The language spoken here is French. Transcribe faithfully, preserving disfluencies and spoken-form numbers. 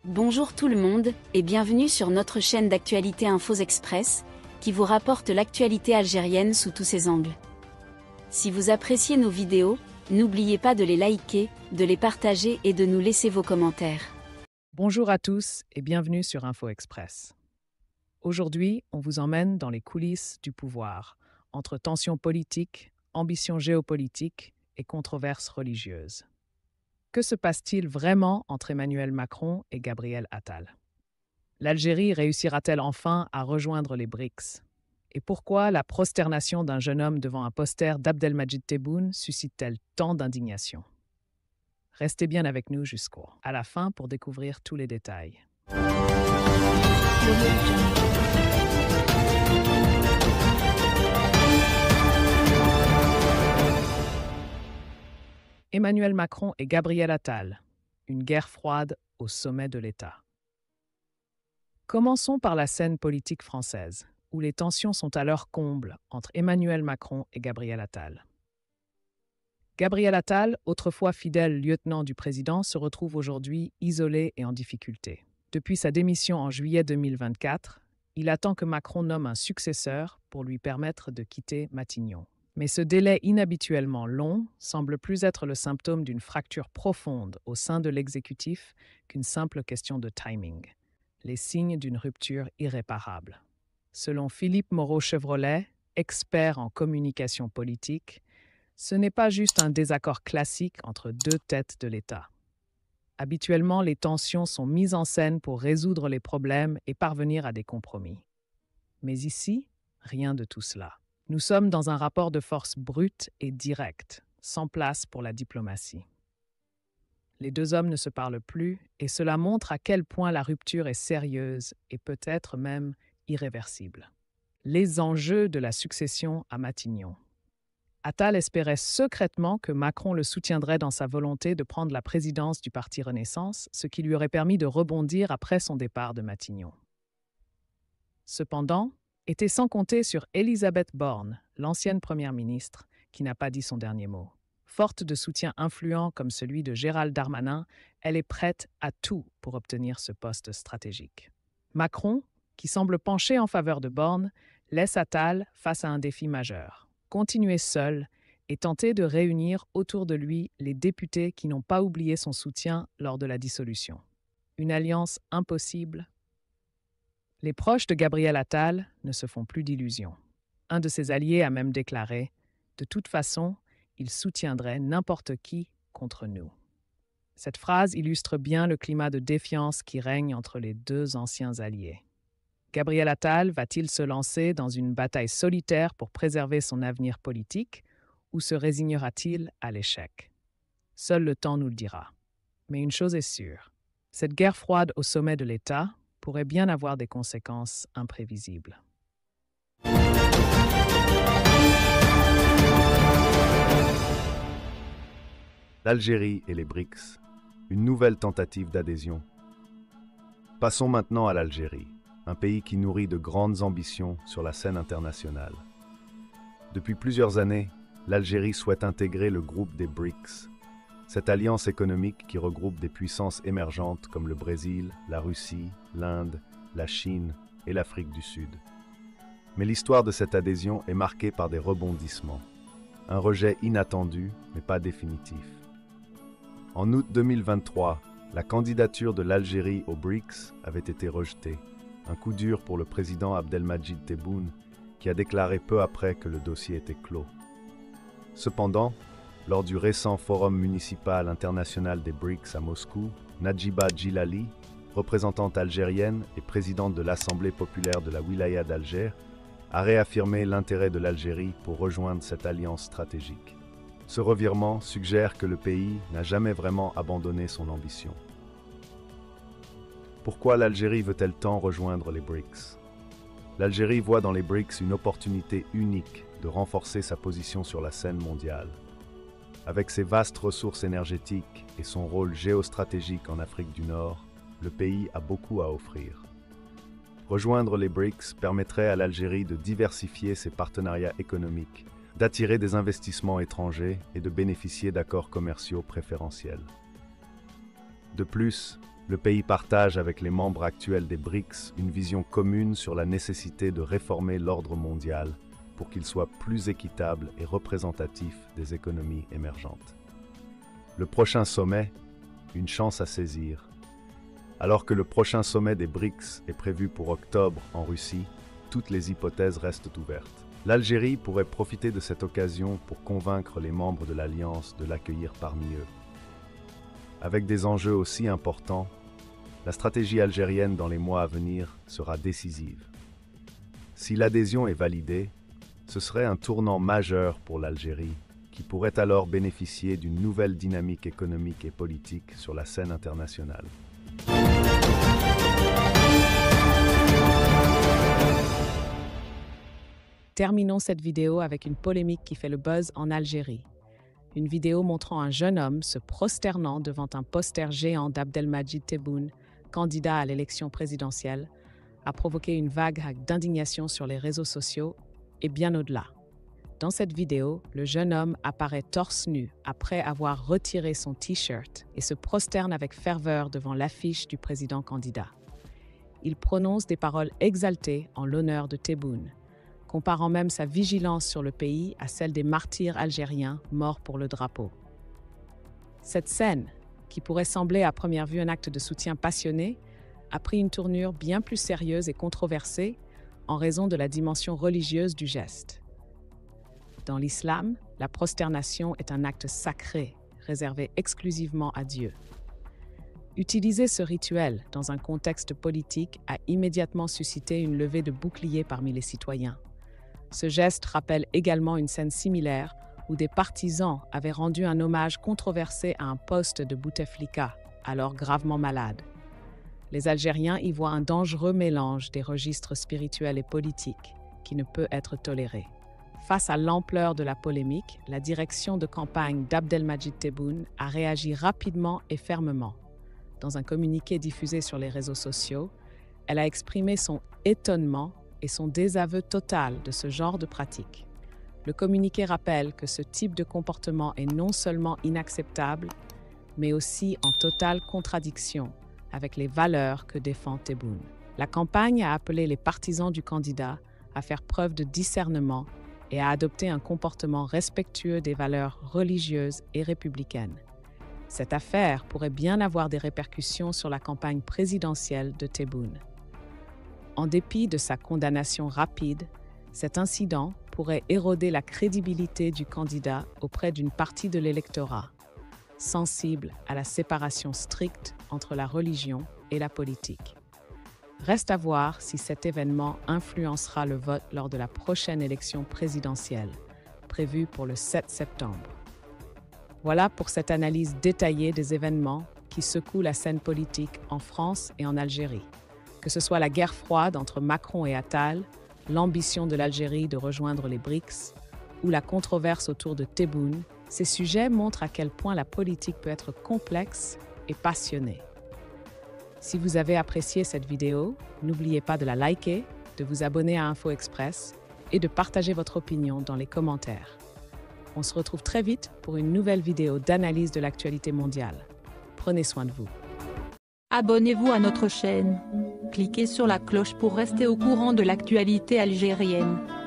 Bonjour tout le monde, et bienvenue sur notre chaîne d'actualité Infos Express, qui vous rapporte l'actualité algérienne sous tous ses angles. Si vous appréciez nos vidéos, n'oubliez pas de les liker, de les partager et de nous laisser vos commentaires. Bonjour à tous et bienvenue sur Info Express. Aujourd'hui, on vous emmène dans les coulisses du pouvoir, entre tensions politiques, ambitions géopolitiques et controverses religieuses. Que se passe-t-il vraiment entre Emmanuel Macron et Gabriel Attal? L'Algérie réussira-t-elle enfin à rejoindre les BRICS? Et pourquoi la prosternation d'un jeune homme devant un poster d'Abdelmadjid Tebboune suscite-t-elle tant d'indignation? Restez bien avec nous jusqu'au à la fin pour découvrir tous les détails. Emmanuel Macron et Gabriel Attal, une guerre froide au sommet de l'État. Commençons par la scène politique française, où les tensions sont à leur comble entre Emmanuel Macron et Gabriel Attal. Gabriel Attal, autrefois fidèle lieutenant du président, se retrouve aujourd'hui isolé et en difficulté. Depuis sa démission en juillet deux mille vingt-quatre, il attend que Macron nomme un successeur pour lui permettre de quitter Matignon. Mais ce délai inhabituellement long semble plus être le symptôme d'une fracture profonde au sein de l'exécutif qu'une simple question de timing. Les signes d'une rupture irréparable. Selon Philippe Moreau-Chevrolet, expert en communication politique, ce n'est pas juste un désaccord classique entre deux têtes de l'État. Habituellement, les tensions sont mises en scène pour résoudre les problèmes et parvenir à des compromis. Mais ici, rien de tout cela. Nous sommes dans un rapport de force brut et direct, sans place pour la diplomatie. Les deux hommes ne se parlent plus et cela montre à quel point la rupture est sérieuse et peut-être même irréversible. Les enjeux de la succession à Matignon. Attal espérait secrètement que Macron le soutiendrait dans sa volonté de prendre la présidence du Parti Renaissance, ce qui lui aurait permis de rebondir après son départ de Matignon. Cependant, était sans compter sur Elisabeth Borne, l'ancienne première ministre, qui n'a pas dit son dernier mot. Forte de soutien influent comme celui de Gérald Darmanin, elle est prête à tout pour obtenir ce poste stratégique. Macron, qui semble pencher en faveur de Borne, laisse Attal face à un défi majeur. Continuer seul et tenter de réunir autour de lui les députés qui n'ont pas oublié son soutien lors de la dissolution. Une alliance impossible. Les proches de Gabriel Attal ne se font plus d'illusions. Un de ses alliés a même déclaré « De toute façon, il soutiendrait n'importe qui contre nous ». Cette phrase illustre bien le climat de défiance qui règne entre les deux anciens alliés. Gabriel Attal va-t-il se lancer dans une bataille solitaire pour préserver son avenir politique ou se résignera-t-il à l'échec? Seul le temps nous le dira. Mais une chose est sûre, cette guerre froide au sommet de l'État pourrait bien avoir des conséquences imprévisibles. L'Algérie et les BRICS, une nouvelle tentative d'adhésion. Passons maintenant à l'Algérie, un pays qui nourrit de grandes ambitions sur la scène internationale. Depuis plusieurs années, l'Algérie souhaite intégrer le groupe des BRICS, cette alliance économique qui regroupe des puissances émergentes comme le Brésil, la Russie, l'Inde, la Chine et l'Afrique du Sud. Mais l'histoire de cette adhésion est marquée par des rebondissements. Un rejet inattendu, mais pas définitif. En août deux mille vingt-trois, la candidature de l'Algérie aux BRICS avait été rejetée. Un coup dur pour le président Abdelmadjid Tebboune, qui a déclaré peu après que le dossier était clos. Cependant, lors du récent Forum municipal international des BRICS à Moscou, Nadjiba Djilali, représentante algérienne et présidente de l'Assemblée populaire de la Wilaya d'Alger, a réaffirmé l'intérêt de l'Algérie pour rejoindre cette alliance stratégique. Ce revirement suggère que le pays n'a jamais vraiment abandonné son ambition. Pourquoi l'Algérie veut-elle tant rejoindre les BRICS? L'Algérie voit dans les BRICS une opportunité unique de renforcer sa position sur la scène mondiale. Avec ses vastes ressources énergétiques et son rôle géostratégique en Afrique du Nord, le pays a beaucoup à offrir. Rejoindre les BRICS permettrait à l'Algérie de diversifier ses partenariats économiques, d'attirer des investissements étrangers et de bénéficier d'accords commerciaux préférentiels. De plus, Le pays partage avec les membres actuels des BRICS une vision commune sur la nécessité de réformer l'ordre mondial pour qu'il soit plus équitable et représentatif des économies émergentes. Le prochain sommet, une chance à saisir. Alors que le prochain sommet des BRICS est prévu pour octobre en Russie, toutes les hypothèses restent ouvertes. L'Algérie pourrait profiter de cette occasion pour convaincre les membres de l'Alliance de l'accueillir parmi eux. Avec des enjeux aussi importants, la stratégie algérienne dans les mois à venir sera décisive. Si l'adhésion est validée, ce serait un tournant majeur pour l'Algérie, qui pourrait alors bénéficier d'une nouvelle dynamique économique et politique sur la scène internationale. Terminons cette vidéo avec une polémique qui fait le buzz en Algérie. Une vidéo montrant un jeune homme se prosternant devant un poster géant d'Abdelmadjid Tebboune, candidat à l'élection présidentielle, a provoqué une vague d'indignation sur les réseaux sociaux et bien au-delà. Dans cette vidéo, le jeune homme apparaît torse nu après avoir retiré son t-shirt et se prosterne avec ferveur devant l'affiche du président candidat. Il prononce des paroles exaltées en l'honneur de Tebboune, comparant même sa vigilance sur le pays à celle des martyrs algériens morts pour le drapeau. Cette scène, qui pourrait sembler à première vue un acte de soutien passionné, a pris une tournure bien plus sérieuse et controversée en raison de la dimension religieuse du geste. Dans l'islam, la prosternation est un acte sacré, réservé exclusivement à Dieu. Utiliser ce rituel dans un contexte politique a immédiatement suscité une levée de boucliers parmi les citoyens. Ce geste rappelle également une scène similaire où des partisans avaient rendu un hommage controversé à un poste de Bouteflika, alors gravement malade. Les Algériens y voient un dangereux mélange des registres spirituels et politiques qui ne peut être toléré. Face à l'ampleur de la polémique, la direction de campagne d'Abdelmadjid Tebboune a réagi rapidement et fermement. Dans un communiqué diffusé sur les réseaux sociaux, elle a exprimé son étonnement et son désaveu total de ce genre de pratique. Le communiqué rappelle que ce type de comportement est non seulement inacceptable, mais aussi en totale contradiction avec les valeurs que défend Tebboune. La campagne a appelé les partisans du candidat à faire preuve de discernement et à adopter un comportement respectueux des valeurs religieuses et républicaines. Cette affaire pourrait bien avoir des répercussions sur la campagne présidentielle de Tebboune. En dépit de sa condamnation rapide, cet incident pourrait éroder la crédibilité du candidat auprès d'une partie de l'électorat, sensible à la séparation stricte entre la religion et la politique. Reste à voir si cet événement influencera le vote lors de la prochaine élection présidentielle, prévue pour le sept septembre. Voilà pour cette analyse détaillée des événements qui secouent la scène politique en France et en Algérie. Que ce soit la guerre froide entre Macron et Attal, l'ambition de l'Algérie de rejoindre les BRICS ou la controverse autour de Tebboune, ces sujets montrent à quel point la politique peut être complexe et passionnée. Si vous avez apprécié cette vidéo, n'oubliez pas de la liker, de vous abonner à Info Express et de partager votre opinion dans les commentaires. On se retrouve très vite pour une nouvelle vidéo d'analyse de l'actualité mondiale. Prenez soin de vous. Abonnez-vous à notre chaîne. Cliquez sur la cloche pour rester au courant de l'actualité algérienne.